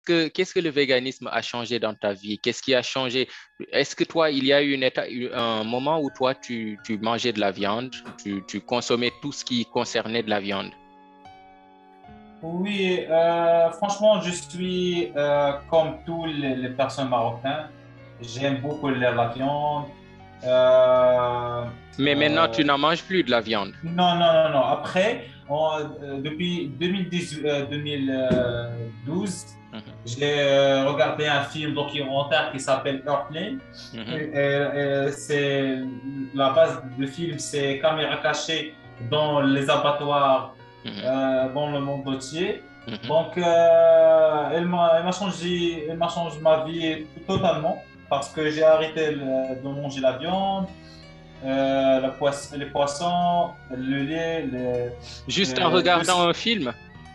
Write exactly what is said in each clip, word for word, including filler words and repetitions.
que, qu'est-ce que le véganisme a changé dans ta vie? Qu'est-ce qui a changé? Est-ce que toi, il y a eu une état, un moment où toi, tu, tu mangeais de la viande, tu, tu consommais tout ce qui concernait de la viande? Oui, euh, franchement, je suis euh, comme tous les, les personnes marocaines. J'aime beaucoup la, la viande. Euh, Mais maintenant, euh, tu n'en manges plus de la viande. non, non, non, non. Après, on- euh, depuis deux mille dix, euh, deux mille douze, Mhm, j'ai euh, regardé un film documentaire qui s'appelle Earthling. Et, mhm, et- et c'est la base du film, c'est caméra cachée dans les abattoirs mhm, euh, dans le monde entier. mhm. Donc, euh, elle m'a, elle m'a changé, elle m'a changé ma vie totalement parce que j'ai arrêté le- de manger la viande, euh, le poisson, les poissons, le lait, le- Juste en euh, tout regardant ce- un film?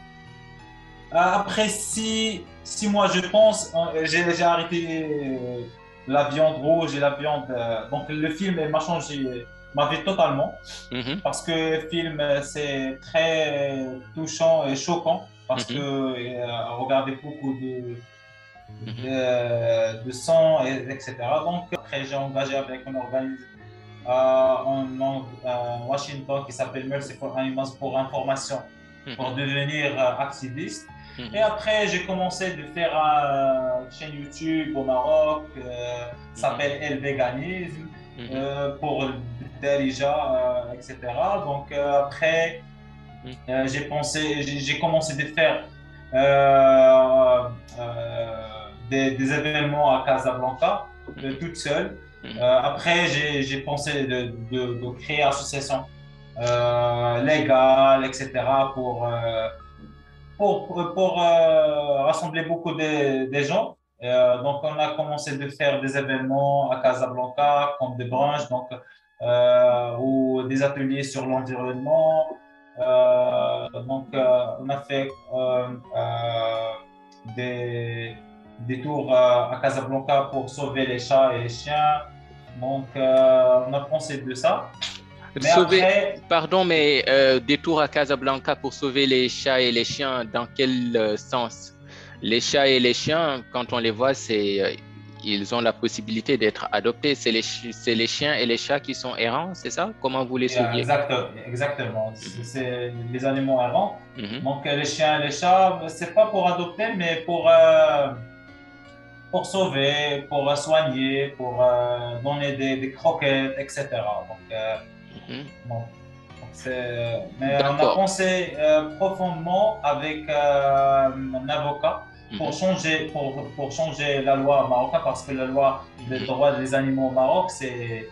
Après six, six mois, je pense, euh, j'ai j'ai arrêté la viande rouge et la viande. euh, Donc, le film il m'a changé ma vie totalement Mhm, parce que le film, euh, c'est très touchant et choquant parce que mhm, euh, regardez beaucoup de, mhm. de, de sang, et, etc. Donc, après, j'ai engagé avec un organisme euh, en, en- à Washington qui s'appelle Mercy for Animals pour information, pour Mhm, devenir euh, activiste. Et mhm, après, j'ai commencé de faire une chaîne YouTube au Maroc, euh, mhm, s'appelle El Véganisme, mhm, euh, pour Darija, euh, et cetera. Donc euh, après, mhm, euh, j'ai pensé, j'ai j'ai commencé de faire euh, euh, des, des événements à Casablanca, euh, mhm, toute seule. mhm. Euh, après, j'ai j'ai pensé de, de, de créer une association euh, légale, et cetera, pour, euh, pour, pour, pour, euh, rassembler beaucoup de, de gens. Euh, donc, on a commencé de faire des événements à Casablanca, comme des branches, donc, euh, ou des ateliers sur l'environnement. Euh, donc, euh, on a fait euh, euh, des, des tours à, à Casablanca pour sauver les chats et les chiens. Donc, euh, on a pensé de ça. Mais Sauver, après, pardon, mais euh, détour à Casablanca pour sauver les chats et les chiens, dans quel euh, sens? Les chats et les chiens, quand on les voit, c'est, euh, ils ont la possibilité d'être adoptés. C'est les, chi- c'est les chiens et les chats qui sont errants, c'est ça? Comment vous les yeah, sauviez? exact, exactement. C'est Mhm, c'est les animaux errants. mhm, Donc, euh, les chiens, les chats, c'est pas pour adopter, mais pour, euh, pour sauver, pour euh, soigner, pour euh, donner des, des croquettes, et cetera. Donc, euh, mhm. bon, donc c'est- mais on a D'accord. pensé euh, profondément avec euh, un avocat pour Mhm, changer, pour, pour changer la loi marocaine parce que la loi des mhm. droits des animaux au Maroc, c'est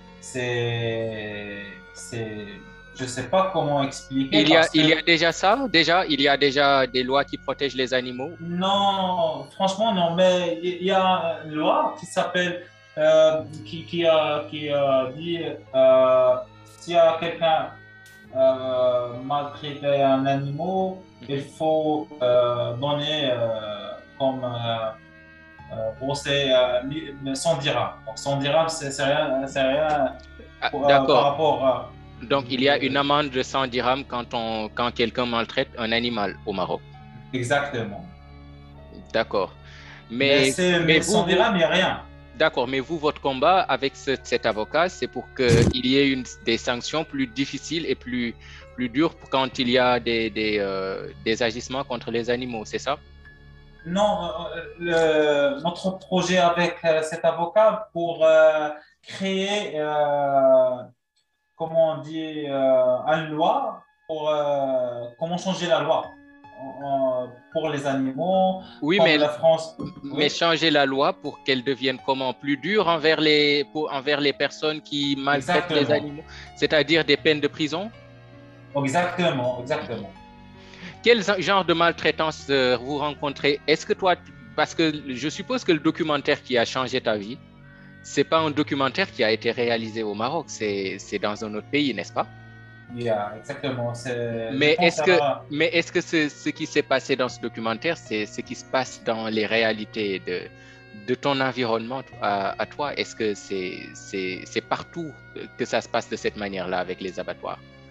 c'est, c'est, je sais pas comment expliquer Il y a, parce il y a que déjà ça, déjà, il y a déjà des lois qui protègent les animaux. non, franchement non, mais il y a une loi qui s'appelle, euh, qui, qui a, qui a dit, euh, s'il y a quelqu'un euh, maltraité un animal, il Mhm. faut euh, donner euh, comme euh, euh, procès euh, mi- cent dirhams. Donc cent dirhams, c'est c'est rien, c'est rien Ah, pour, euh, par d'accord. rapport à Donc, il y a une amende de cent dirhams quand on, quand quelqu'un maltraite un animal au Maroc. exactement. D'accord. Mais Mais, c'est mais mais vous, sans vous, dirham, il n'y a rien. d'accord, mais vous, votre combat avec ce- cet avocat, c'est pour qu'il y ait une, des sanctions plus difficiles et plus, plus dures quand il y a des, des, euh, des agissements contre les animaux, c'est ça? Non, euh, le- notre projet avec euh, cet avocat pour euh, créer, euh, comment on dit, euh, une loi pour euh, comment changer la loi en- en- pour les animaux, Oui, comme mais, la France. mais Oui, changer la loi pour qu'elle devienne comment? Plus dure envers les, pour, envers les personnes qui maltraitent les exactement, animaux, c'est-à-dire des peines de prison? exactement, Mhm. exactement. Quel genre de maltraitance euh, vous rencontrez? Est-ce que toi, parce que je suppose que le documentaire qui a changé ta vie, c'est pas un documentaire qui a été réalisé au Maroc, c'est c'est dans un autre pays, n'est-ce pas? Yeah, exactement. C'est, je Mais pense est-ce que à mais est-ce que ce, ce qui s'est passé dans ce documentaire, c'est ce qui se passe dans les réalités de de ton environnement à, à toi? Est-ce que c'est c'est c'est partout que ça se passe de cette manière-là avec les abattoirs?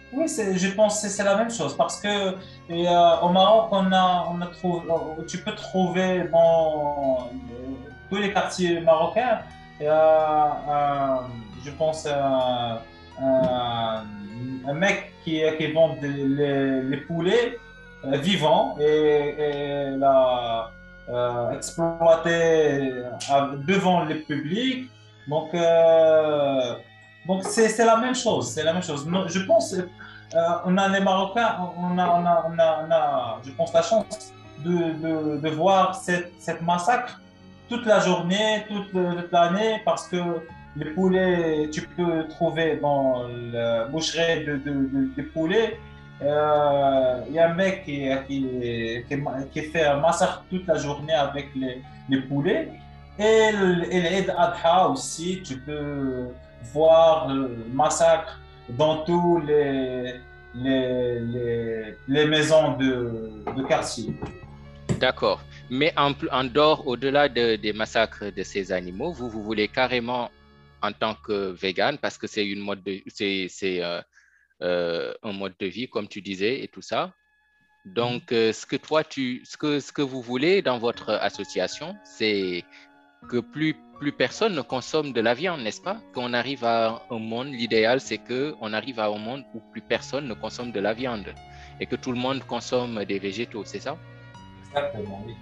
Oui, c'est- je pense que c'est la même chose parce que et, euh, au Maroc, on a, on a trouvé, tu peux trouver dans euh, tous les quartiers marocains, il y a, euh, je pense, un, un, un mec qui, qui vend des- les, les poulets euh, vivants et, et l'a euh, exploité euh, devant le public. Donc, euh, donc c'est c'est la même chose, c'est la même chose. Non, je pense euh, on a les Marocains, on a, on a, on a, on a, je pense, la chance de, de, de voir cette, cette massacre toute la journée, toute, toute l'année, parce que les poulets, tu peux trouver dans la boucherie de, de, de, de poulets. Euh, Il y a un mec qui, qui, qui, qui fait un massacre toute la journée avec les, les poulets. Et l'Eid Adha aussi, tu peux voir le massacre dans tous les, les, les, les maisons de, de quartier. D'accord. Mais en, en dehors, au-delà de, des massacres de ces animaux, vous, vous voulez carrément, en tant que vegan, parce que c'est une mode de, c'est, c'est euh, euh, un mode de vie, comme tu disais, et tout ça. Donc, euh, ce que toi, tu, ce que, ce que vous voulez dans votre association, c'est que plus, plus personne ne consomme de la viande, n'est-ce pas? Qu'on arrive à un monde, l'idéal, c'est qu'on arrive à un monde où plus personne ne consomme de la viande et que tout le monde consomme des végétaux, c'est ça? Exactement, oui.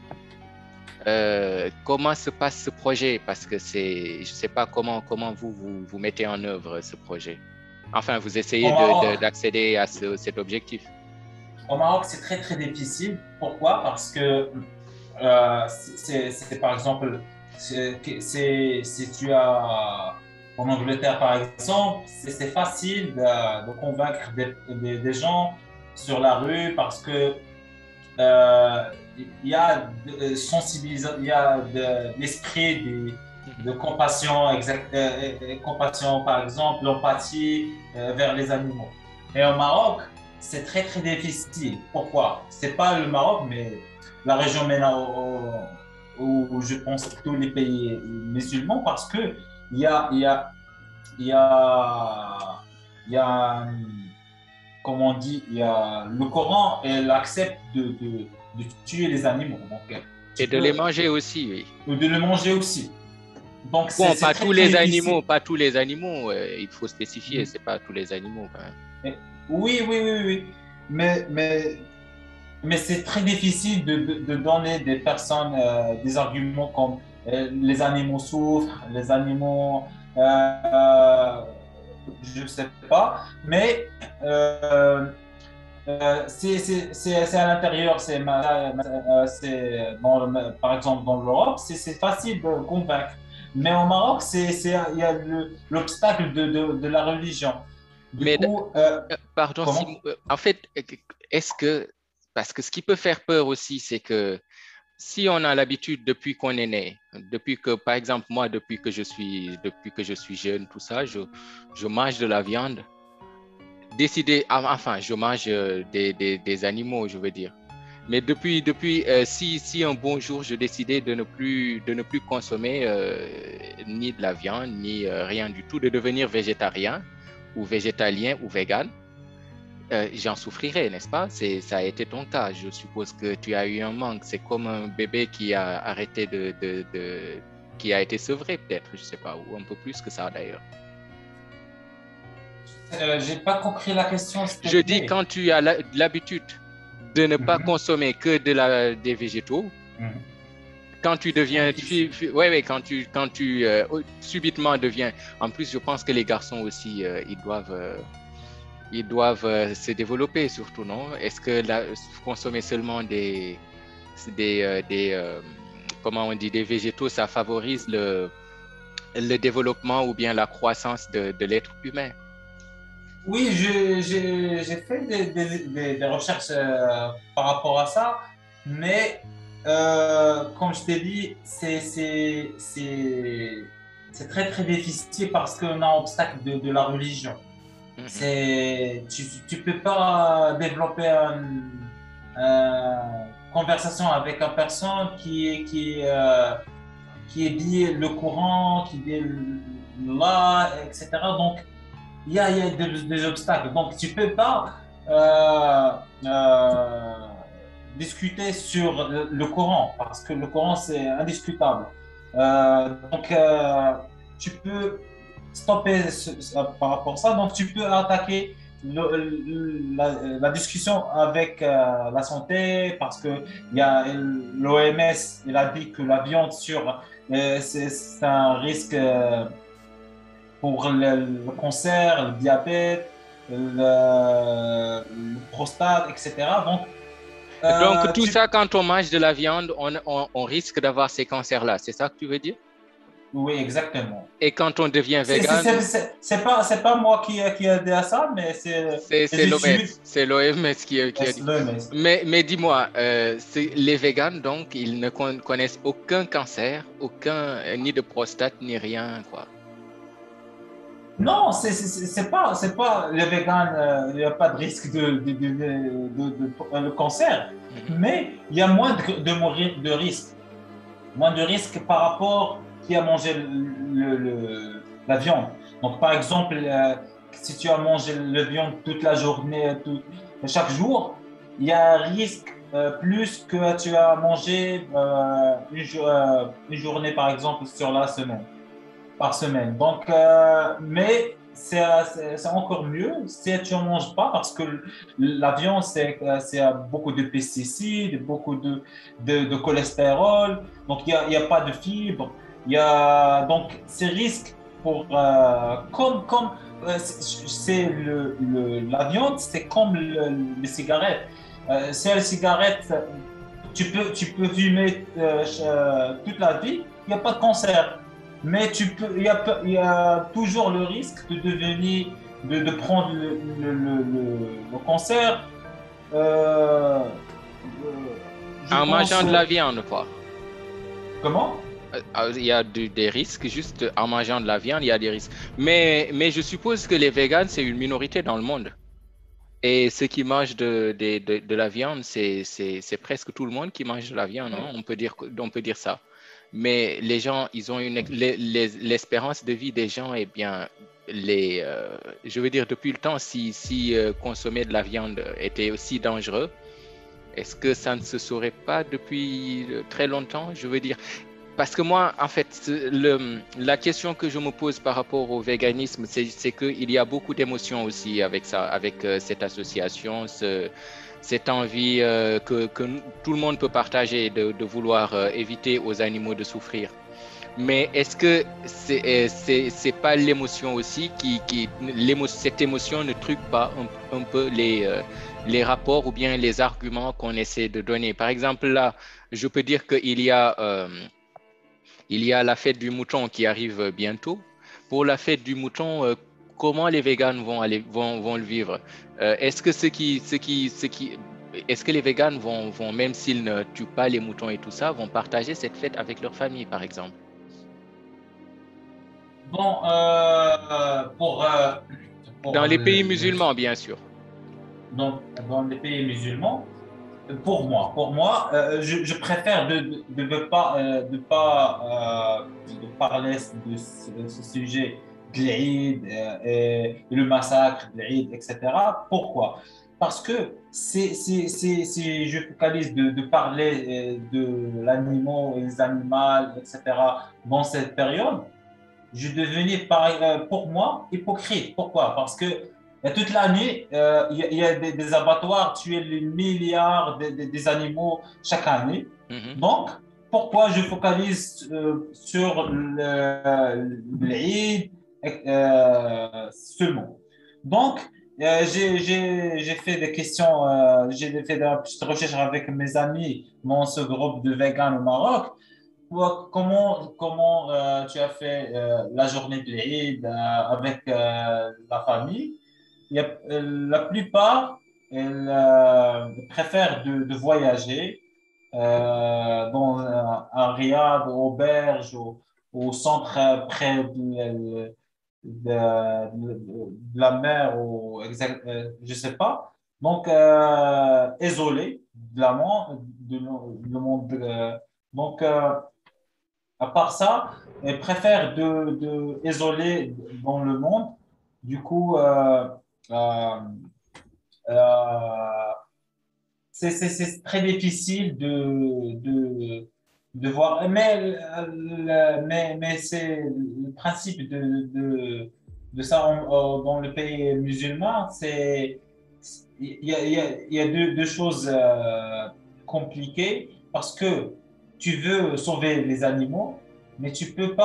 Euh, comment se passe ce projet? Parce que c'est, je ne sais pas comment, comment vous, vous, vous mettez en œuvre ce projet. Enfin, vous essayez Au de, Maroc, de, d'accéder à ce, cet objectif. au Maroc, c'est très très difficile. Pourquoi? Parce que euh, c'est, c'est par exemple, c'est, c'est- si tu as en Angleterre par exemple, c'est c'est facile de, de convaincre des, des, des gens sur la rue parce que euh, il y a de, sensibilisation, il y a de, l'esprit de, Mhm. de compassion, exact, euh, euh, compassion par exemple, l'empathie euh, vers les animaux. Et au Maroc, c'est très très difficile. Pourquoi? C'est pas le Maroc, mais la région MENA où, où je pense tous les pays musulmans, parce que il y a, il y a, il y a, il y a comme on dit, il y a le Coran, elle accepte de, de, de tuer les animaux. Donc, Et tu de les peux manger aussi, oui. de le manger aussi. Donc, c'est Bon, c'est pas très, tous très les animaux, difficile. pas tous les animaux, euh, il faut spécifier, c'est pas tous les animaux quand même. Mais- oui, oui, oui, oui. Mais, mais, mais c'est très difficile de, de, de donner des personnes euh, des arguments comme euh, les animaux souffrent, les animaux, euh, je ne sais pas. Mais euh, Euh, c'est c'est- c'est- c'est à l'intérieur, c'est ma- ma- euh, c'est dans le- par exemple dans l'Europe, c'est c'est facile de convaincre. Mais au Maroc, c'est c'est- il y a le- l'obstacle de, de, de la religion. Du Mais coup, euh, euh, pardon, si, comment? euh, en fait, euh, est-ce que, parce que ce qui peut faire peur aussi, c'est que si on a l'habitude depuis qu'on est né, depuis que, par exemple, moi, depuis que je suis, depuis que je suis jeune, tout ça, je, je mange de la viande, décider, ah, enfin, je mange euh, des, des, des animaux, je veux dire. Mais depuis, depuis euh, si, si un bon jour je décidais de ne plus, de ne plus consommer euh, ni de la viande, ni euh, rien du tout, de devenir végétarien ou végétalien ou vegan, euh, j'en souffrirais, n'est-ce pas? C'est, ça a été ton cas. Je suppose que tu as eu un manque. C'est comme un bébé qui a arrêté de, de, de- qui a été sevré peut-être, je sais pas, ou un peu plus que ça d'ailleurs. Euh, j'ai pas compris la question, s'il Je te dis plaît. quand tu as la- l'habitude de ne pas Mhm, consommer que de la, des végétaux, mhm. quand tu C'est très deviens, tu, difficile. tu- ouais, ouais, quand tu, quand tu euh, subitement deviens, en plus, je pense que les garçons aussi, euh, ils doivent, euh, ils doivent euh, se développer surtout, non? Est-ce que la, consommer seulement des, des, euh, des euh, comment on dit, des végétaux, ça favorise le, le développement ou bien la croissance de, de l'être humain? Oui, je- j'ai j'ai fait des, des- des- des recherches euh, par rapport à ça, mais euh, comme je t'ai dit, c'est c'est- c'est- c'est très très difficile parce qu'on a un obstacle de, de la religion. Mhm. C'est, tu tu peux pas développer une conversation avec une personne qui est qui est, euh, qui est dit le Coran, qui dit là, et cetera. Donc il y a, il y a des, des obstacles. Donc, tu ne peux pas euh, euh, discuter sur le, le Coran, parce que le Coran, c'est indiscutable. Euh, donc, euh, tu peux stopper ce- ce- par rapport à ça. Donc, tu peux attaquer le- le- la, la discussion avec euh, la santé, parce que il y a l'O M S, il a dit que la viande sur, euh, c'est c'est un risque. Euh, pour le, le cancer, le diabète, le, le prostate, et cetera. Donc, Donc, euh, tout tu... ça, quand on mange de la viande, on, on, on risque d'avoir ces cancers-là. C'est ça que tu veux dire? Oui, exactement. Et quand on devient C'est c'est- vegan, c'est- c'est- c'est pas, c'est pas moi qui, qui ai dit à ça, mais c'est c'est c'est les l'O M S. études, C'est l'O M S qui, qui a dit. l'O M S. Mais, mais dis-moi, euh, c'est- les végans, donc, ils ne con- connaissent aucun cancer, aucun, euh, ni de prostate, ni rien, quoi. Non, c'est c'est- c'est pas, c'est pas les véganes, euh, il n'y a pas de risque de, de, de, de- de- de- le cancer, Mhm. mais il y a moins de, de, mourir- de risques. Moins de risques par rapport qui a mangé le, le- la viande. Donc, par exemple, euh, si tu as mangé la viande toute la journée, tout, chaque jour, il y a un risque euh, plus que tu as mangé euh, une, jo- euh, une journée, par exemple, sur la semaine, par semaine. Donc, euh, mais c'est c'est- c'est encore mieux si tu n'en manges pas parce que la viande, c'est c'est beaucoup de pesticides, beaucoup de, de, de cholestérol. Donc, il n'y a, il y a pas de fibres. Il y a donc ces risques pour euh, comme comme euh, c'est c'est le, le- la viande, c'est comme le- les cigarettes. Euh, c'est les cigarettes, tu peux tu peux fumer euh, euh, toute la vie, il n'y a pas de cancer. Mais tu peux, il y a, il y a toujours le risque de devenir, de, de prendre le, le, le, le- le cancer. Euh, euh, je En pense. mangeant de la viande, quoi. Comment? Euh, euh, Il y a de- des risques, juste en mangeant de la viande, il y a des risques. Mais, mais je suppose que les végans, c'est une minorité dans le monde. Et ceux qui mangent de, de, de, de la viande, c'est, c'est, c'est presque tout le monde qui mange de la viande, hein. On peut dire, que- on peut dire ça. Mais les gens, ils ont une, les- les- l'espérance de vie des gens, eh bien, les, euh, je veux dire, depuis le temps, si, si euh, consommer de la viande était aussi dangereux, est-ce que ça ne se saurait pas depuis euh, très longtemps? Je veux dire, parce que moi, en fait, le, la question que je me pose par rapport au véganisme, c'est, c'est qu'il y a beaucoup d'émotions aussi avec ça, avec euh, cette association, ce- cette envie euh, que, que tout le monde peut partager de, de vouloir euh, éviter aux animaux de souffrir. Mais est-ce que c'est euh, c'est c'est pas l'émotion aussi qui qui l'émo- cette émotion ne truque pas un, un peu les euh, les rapports ou bien les arguments qu'on essaie de donner. Par exemple là, je peux dire qu'il y a euh, il y a la fête du mouton qui arrive bientôt. Pour la fête du mouton, euh, comment les véganes vont aller, vont, vont le vivre? Euh, est-ce que ceux qui, ceux qui, ceux qui, est-ce que les véganes vont, vont, même s'ils ne tuent pas les moutons et tout ça, vont partager cette fête avec leur famille, par exemple? Bon, euh, pour, euh, Dans pour les pays le, musulmans, bien sûr. dans, dans les pays musulmans, pour moi, pour moi, euh, je, je préfère de de, de ne pas, euh, de pas euh, de parler de ce, de ce sujet de l'Eid euh, et le massacre de l'Eid, et cetera. Pourquoi? Parce que c'est, c'est, c'est, si je focalise de, de parler euh, de l'animal, les animaux, et cetera, dans cette période, je devenais par- euh, pour moi hypocrite. Pourquoi? Parce que euh, toute l'année, euh, il y, a il y a des, des abattoirs, tuer des milliards de- de- des animaux chaque année. Mhm. Donc, pourquoi je focalise euh, sur le- l'Eid euh, seulement? Donc, euh, j'ai j'ai- j'ai fait des questions, euh, j'ai fait des petites recherches avec mes amis dans ce groupe de véganes au Maroc. Toi, comment, comment euh, tu as fait euh, la journée de l'Eid euh, avec euh, la famille? Il y a- euh, la plupart elles, euh, préfèrent de, de voyager euh, dans un, un riad, auberge, au, au centre euh, près de, de, de- de la mer, ou exact, euh, je sais pas. Donc, euh, isolé de la monde, de, le monde. euh, donc, euh, à part ça, ils préfèrent de, de isoler dans le monde. Du coup, euh, euh, euh, c'est c'est- c'est très difficile de, de, de voir. Mais, le- mais, mais c'est le principe de, de, de ça en- en- dans le pays musulman. C'est, il y a, il y a, il y a deux, deux choses euh, compliquées parce que tu veux sauver les animaux, mais tu peux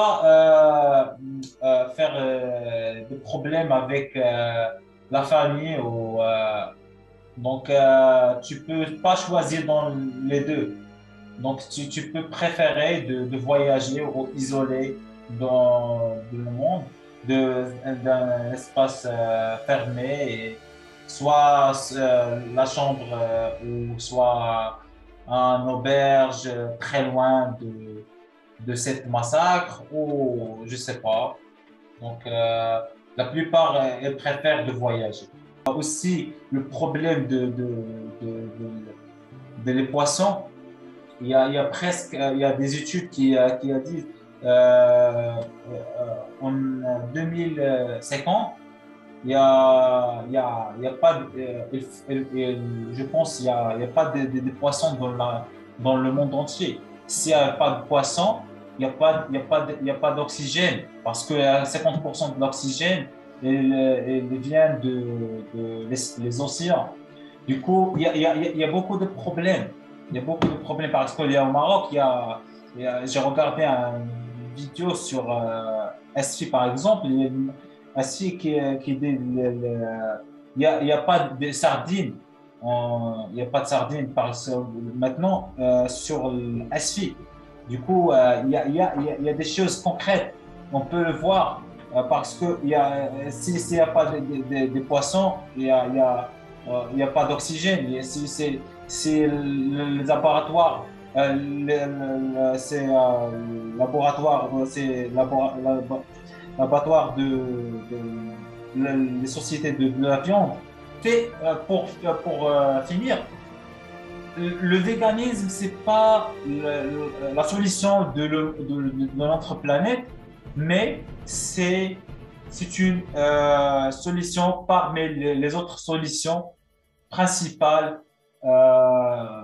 pas euh, euh, faire euh, des problèmes avec euh, la famille ou euh, donc, euh, tu peux pas choisir dans les deux. Donc, tu, tu peux préférer de, de voyager ou isolé dans, le monde, de, d'un espace euh, fermé, et soit euh, la chambre euh, ou soit un auberge euh, très loin de, de cette massacre ou je sais pas. Donc, euh, la plupart, euh, elles préfèrent de voyager. Aussi, le problème de, de, de, de- de les poissons, il y a, il y a presque, euh, il y a des études qui, euh, qui a dit euh, euh, en deux mille cinquante, il y a, il y a, il y a pas, de- euh, il- il- il- je pense, il y a, il y a pas de, de- de poissons dans la, dans le monde entier. S'il n'y a pas de poissons, il n'y a pas, il y a pas, de- il y a pas d'oxygène parce que euh, cinquante pour cent de l'oxygène, il, il vient de, de les, les océans. Du coup, il y a, il y a, il y a beaucoup de problèmes. Il y a beaucoup de problèmes parce qu'il y a au Maroc, il y a, il y a- j'ai regardé une vidéo sur euh, S F I par exemple. Il y a ainsi que, que des- le- le- il n'y a, il y a pas de sardines. En- Il n'y a pas de sardines parce, maintenant euh, sur le S F I. Du coup, euh, il y a, il y a, il y a, il y a des choses concrètes. On peut le voir euh, parce que il y a, si, s'il n'y a pas de, de- de- de poissons, il y a, il y a, euh, il y a pas d'oxygène. Et Si, c'est, c'est le- les laboratoires, euh, le- le- le- c'est euh, laboratoire, c'est labora- labo- l'abattoir de, de- de- les sociétés de, de la viande. Fait, euh, pour, pour euh, finir, le, le véganisme, c'est pas le- le- la solution de, le- de- de- de notre planète, mais c'est c'est une euh, solution parmi les, les autres solutions principales euh,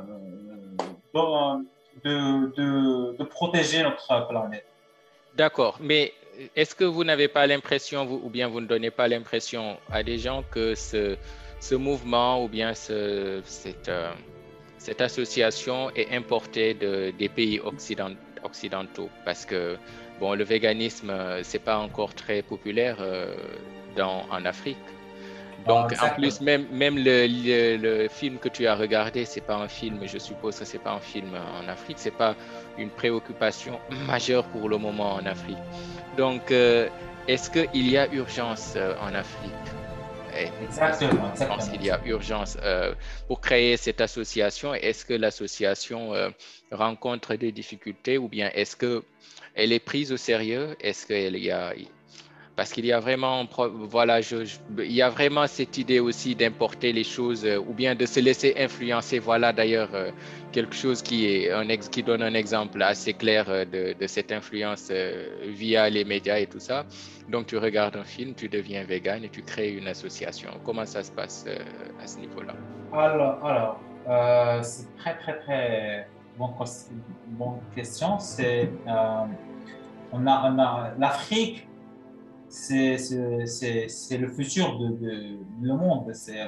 de, de, de, de protéger notre planète. D'accord, mais est-ce que vous n'avez pas l'impression, vous, ou bien vous ne donnez pas l'impression à des gens que ce, ce mouvement ou bien ce, cette, euh, cette association est importée de, des pays occident- occidentaux? Parce que bon, le véganisme, euh, c'est pas encore très populaire euh, dans, en Afrique. Ah, Donc, en plus, exactement. même, même le, le- le film que tu as regardé, c'est pas un film, je suppose que c'est pas un film en Afrique, c'est pas une préoccupation majeure pour le moment en Afrique. Donc, euh, est-ce qu'il y a urgence euh, en Afrique? Et Est-ce que Exactement, tu penses exactement. qu'il y a urgence euh, pour créer cette association? Est-ce que l'association euh, rencontre des difficultés ou bien est-ce que elle est prise au sérieux? Est-ce qu'il y a, parce qu'il y a vraiment, voilà, je, je- il y a vraiment cette idée aussi d'importer les choses euh, ou bien de se laisser influencer. Voilà d'ailleurs euh, quelque chose qui est un ex, qui donne un exemple assez clair euh, de, de cette influence euh, via les médias et tout ça. Donc tu regardes un film, tu deviens vegan et tu crées une association. Comment ça se passe euh, à ce niveau-là? Alors, alors euh, c'est très, très, très bonne, cos- bonne question. C'est, euh, on a, on a l'Afrique, c'est, c'est, c'est, c'est le futur de, de, le monde. C'est,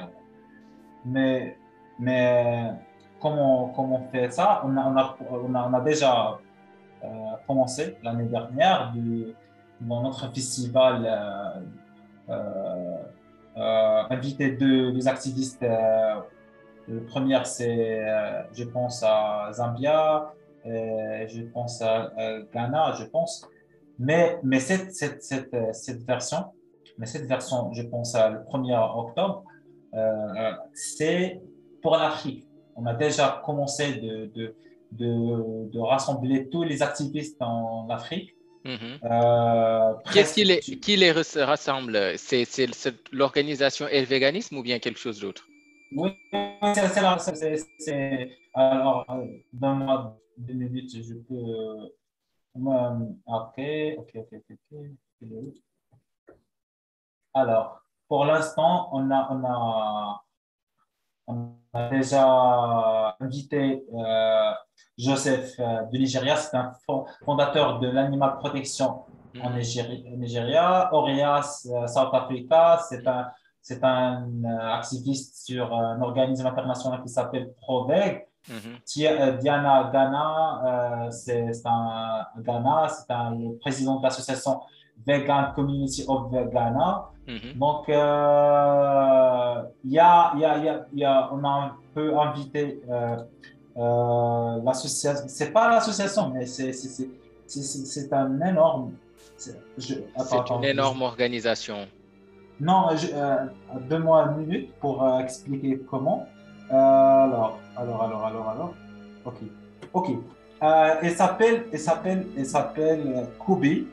mais, mais comment, comment on fait ça? On a, on a, on a, on a déjà euh, commencé l'année dernière de, dans notre festival. Euh, euh, euh, invité deux, deux activistes. Euh, le premier, c'est, euh, je pense à Zambia, euh, je pense à, à Ghana, je pense. Mais, mais cette, cette, cette, euh, cette version, mais cette version, je pense à le premier octobre, euh, euh, c'est pour l'Afrique. On a déjà commencé de, de, de, de rassembler tous les activistes en Afrique. Mhm. Euh, Qu'est-ce qui presque, les, qui les res- rassemble? C'est, c'est, c'est l'organisation et le véganisme ou bien quelque chose d'autre? oui, c'est c'est là, c'est, c'est- c'est- alors, euh, donne-moi deux minutes, je peux. euh, moi, ok, ok, ok, ok, ok. Alors, pour l'instant, on a, on a, on a déjà invité euh, Joseph euh, du Nigeria, c'est un fo- fondateur de l'Animal Protection en Mhm. Nigéri- Nigeria. Orias, euh, South Africa, c'est un, c'est un euh, activiste sur un organisme international qui s'appelle ProVeg. Mhm. Tia- euh, Diana Ghana, euh, c'est c'est un Ghana, c'est un le président de l'association Vegan Community of Ghana. Mhm. Donc, euh, il y a, il y a, il y a, il y a- on a un peu invité euh, euh, l'association. C'est pas l'association, mais c'est c'est c'est c'est c'est- c'est un énorme. c'est- Je, attends, C'est une attends. je- énorme organisation. non, je, euh, donne-moi une minute pour euh, expliquer comment. Euh, alors, alors, alors, alors, alors. Ok, ok. Euh, elle s'appelle, elle s'appelle, elle s'appelle euh, Kobe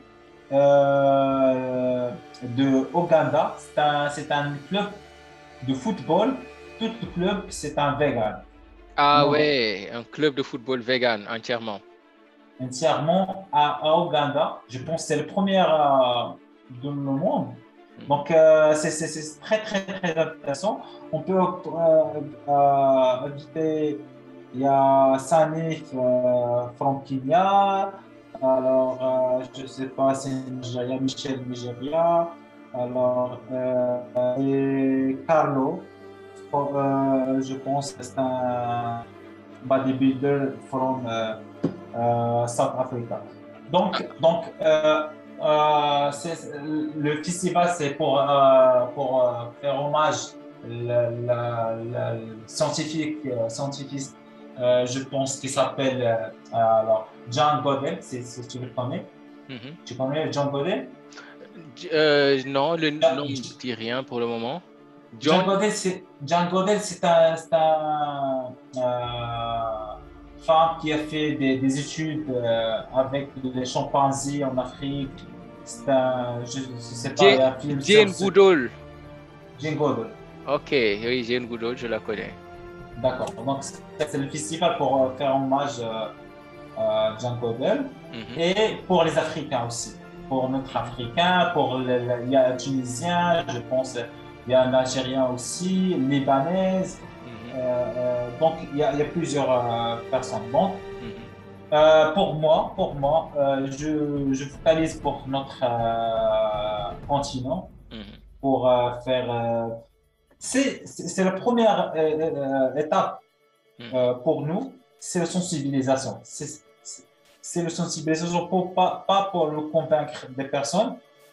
euh, de Ouganda. C'est un, c'est un club de football. Tout le club, c'est un vegan. En Ah Ouganda, ouais, un club de football vegan entièrement. entièrement à, à Ouganda. Je pense que c'est le premier euh, dans le monde. Mhm. Donc, euh, c'est c'est- c'est très, très, très intéressant. On peut euh, euh, inviter, il y a Sanif euh, from Kenya. Alors, euh, je ne sais pas, c'est Nigeria, Michel Nigeria. Alors, euh, et Carlo, euh, je pense que c'est un bodybuilder from euh, euh, South Africa. Donc, donc euh, euh, c'est- le festival, c'est pour, euh, pour euh, faire hommage le, le- le scientifique, euh, scientifique euh, je pense, qui s'appelle euh, alors, John Goddard, si, si tu le connais. Mhm. Tu connais John Goddard? J- euh, non, le nom John, me dit rien pour le moment. John John? Goddard, c'est John Goddard, c'est un, c'est un euh, femme qui a fait des, des études euh, avec les chimpanzés en Afrique. C'est un, je ne sais pas, il y Jane, a un film sur Jane ce. Goodall. Jane Goddard. Ok, oui, Jane Goodall, je la connais. D'accord. Donc, c'est c'est le festival pour euh, faire hommage euh, à John Goddard Mhm. et pour les Africains aussi. Pour notre Africain, pour le, le- il y a un Tunisien, je pense, il y a un Algérien aussi, Libanaise. Mhm. Euh, euh, donc, il y a, il y a plusieurs euh, personnes. Donc, Mhm. euh, pour moi, pour moi euh, je, je focalise pour notre euh, continent Mhm. pour euh, faire. euh, c'est c'est- c'est la première euh, euh, étape Mhm. euh, pour nous, c'est la sensibilisation. C'est c'est- c'est la sensibilisation pour, pas, pas pour le convaincre des personnes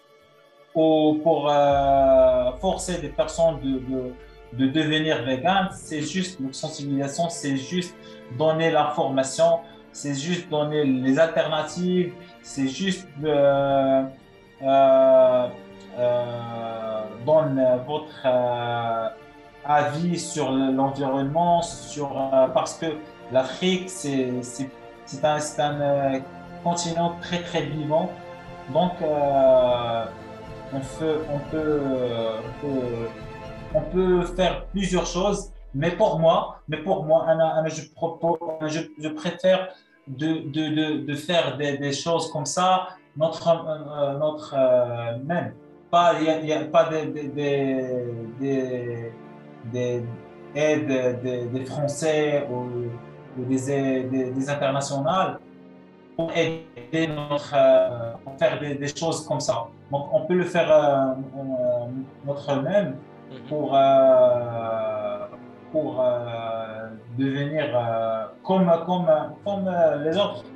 ou pour euh, forcer des personnes de, de, de devenir véganes. C'est juste la sensibilisation, c'est juste donner l'information, c'est juste donner les alternatives, c'est juste euh, euh, euh, donne votre euh, avis sur l'environnement, sur, euh, parce que l'Afrique, c'est c'est- c'est un, c'est un euh, continent très, très vivant. Donc, euh, on peut, on peut, euh, on peut, on peut faire plusieurs choses, mais pour moi, mais pour moi, Anna, Anna, je propose, je, je préfère de, de, de, de faire des, des choses comme ça, notre, euh, notre euh, même. Pas, il y a, il y a pas des, des, des, des, des aides des, des Français ou, ou des, aides- des, des internationales pour aider notre, euh, pour faire des, des choses comme ça. Donc, on peut le faire euh, euh, notre même Mhm. pour, euh, pour euh, devenir euh, comme, comme, comme euh, les autres.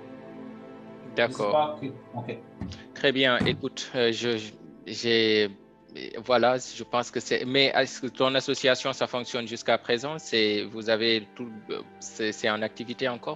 Je sais D'accord. pas. que- Ok. Très bien. Écoute, euh, je, je- j'ai, voilà, je pense que c'est. Mais est-ce que ton association, ça fonctionne jusqu'à présent? C'est, vous avez tout, euh, c'est, c'est en activité encore?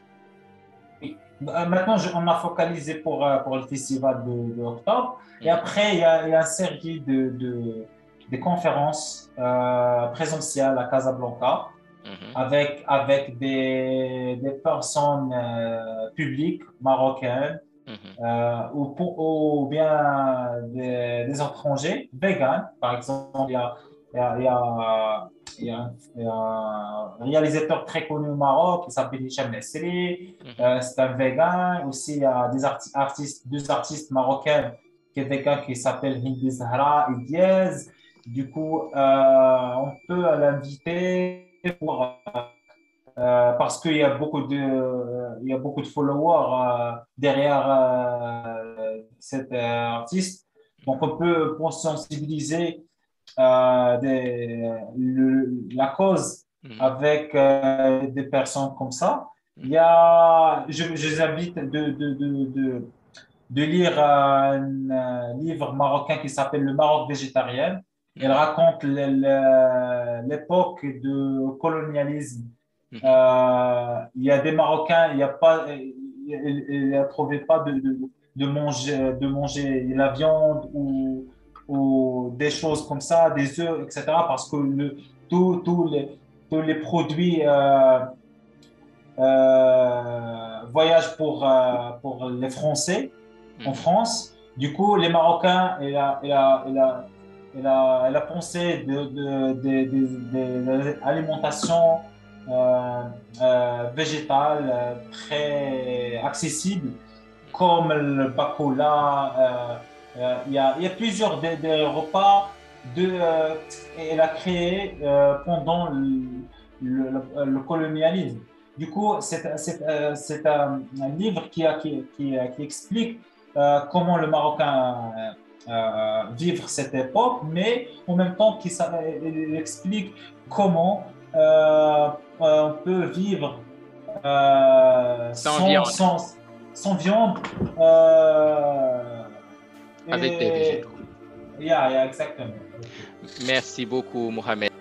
Oui. Euh, Maintenant, je- on a focalisé pour, euh, pour le festival de, de octobre. Et Mhm. après, il y a, il y a une série de, de, de conférences euh, présentielles à Casablanca Mhm. avec, avec des, des personnes euh, publiques marocaines Mhm. euh, ou, pour- ou bien des, des étrangers, véganes. Par exemple, il y a, il y a, il y a, il y a un, il y a un réalisateur très connu au Maroc qui s'appelle Hicham Nesri. Mhm. Euh, c'est un végan. Aussi, il y a des arti- artistes, deux artistes marocains quelqu'un qui s'appelle Hindi Zahra Diaz. Du coup, euh, on peut l'inviter pour, euh, parce qu'il y a beaucoup de, il y a beaucoup de followers euh, derrière euh, cet euh, artiste. Donc, on peut pour sensibiliser euh, des, le- la cause Mhm. avec euh, des personnes comme ça. Il Mhm. y a, je, je les invite de, de, de, de, de lire un, euh, livre marocain qui s'appelle Le Maroc végétarien. Il Mhm. raconte le- le- l'époque de colonialisme. Mhm. Euh, il y a des Marocains, il n'y a pas, il ne trouvait pas de, de, de manger, de manger la viande ou, ou des choses comme ça, des œufs, et cetera. Parce que le, tous tous les, tous les produits euh, euh, voyagent pour, euh, pour les Français en Mhm. France. Du coup, les Marocains, il a, il a, il a, il a, il a pensé de, de, de, de, de l'alimentation euh, euh, végétale euh, très accessible, comme le bacola. Euh, euh, il, y a, il y a plusieurs des, des repas de, euh, elle a créé euh, pendant le, le, le colonialisme. Du coup, c'est c'est, euh, c'est un, un livre qui, a, qui, qui, qui explique euh, comment le Marocain euh, euh, vivre cette époque, mais en même temps qui il explique comment euh, on peut vivre euh, Sans sans, viande, sans, sans viande. Euh, avec des et, végétaux. yeah, yeah, exactement. Merci beaucoup, Mohamed.